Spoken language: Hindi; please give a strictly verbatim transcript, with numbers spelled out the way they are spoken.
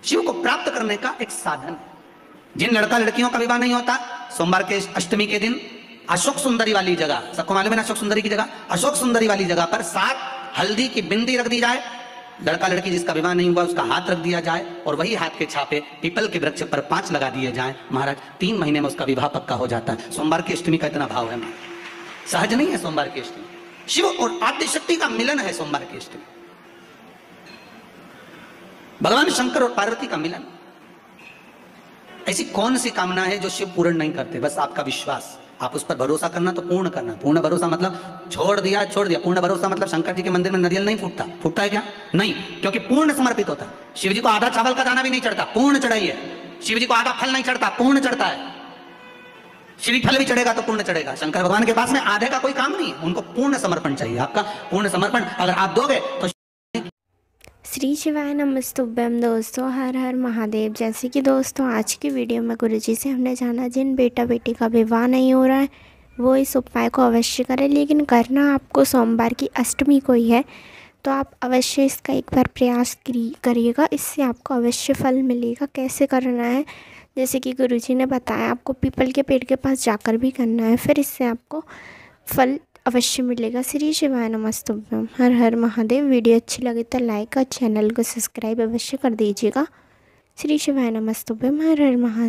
शिव को प्राप्त करने का एक साधन है। जिन लड़का लड़कियों का विवाह नहीं होता, सोमवार के अष्टमी के दिन अशोक सुंदरी वाली जगह, सबको मालूम है ना अशोक सुंदरी की जगह, अशोक सुंदरी वाली जगह पर सात हल्दी की बिंदी रख दी जाए, लड़का लड़की जिसका विवाह नहीं हुआ उसका हाथ रख दिया जाए और वही हाथ के छापे पीपल के वृक्ष पर पांच लगा दिए जाए, महाराज तीन महीने में उसका विवाह पक्का हो जाता है। सोमवार की अष्टमी का इतना भाव है, सहज नहीं है सोमवार की अष्टमी। शिव और आद्य शक्ति का मिलन है सोमवार की अष्टमी, भगवान शंकर और पार्वती का मिलन। ऐसी कौन सी कामना है जो शिव पूर्ण नहीं करते? बस आपका विश्वास, आप उस पर भरोसा करना तो पूर्ण करना। पूर्ण भरोसा मतलब छोड़ दिया छोड़ दिया, पूर्ण भरोसा मतलब शंकर जी के मंदिर में नारियल नहीं फूटता, फूटता है क्या? नहीं, क्योंकि पूर्ण समर्पित होता है। शिव जी को आधा चावल का दाना भी नहीं चढ़ता, पूर्ण चढ़ाइए। शिव जी को आधा फल नहीं चढ़ता, पूर्ण चढ़ता है। श्री फल भी चढ़ेगा तो पूर्ण चढ़ेगा। शंकर भगवान के पास में आधे का कोई काम नहीं है, उनको पूर्ण समर्पण चाहिए। आपका पूर्ण समर्पण अगर आप दोगे तो। श्री शिवाय नमस्तुभ्यम। दोस्तों हर हर महादेव। जैसे कि दोस्तों आज की वीडियो में गुरुजी से हमने जाना, जिन बेटा बेटी का विवाह नहीं हो रहा है वो इस उपाय को अवश्य करें, लेकिन करना आपको सोमवार की अष्टमी को ही है। तो आप अवश्य इसका एक बार प्रयास करिएगा, इससे आपको अवश्य फल मिलेगा। कैसे करना है, जैसे कि गुरुजी ने बताया, आपको पीपल के पेड़ के पास जाकर भी करना है, फिर इससे आपको फल अवश्य मिलेगा। श्री शिवाय नमस्तुभ्यम। हर हर महादेव। वीडियो अच्छी लगे तो लाइक और चैनल को सब्सक्राइब अवश्य कर दीजिएगा। श्री शिवाय नमस्तुभ्यम। हर हर महादेव।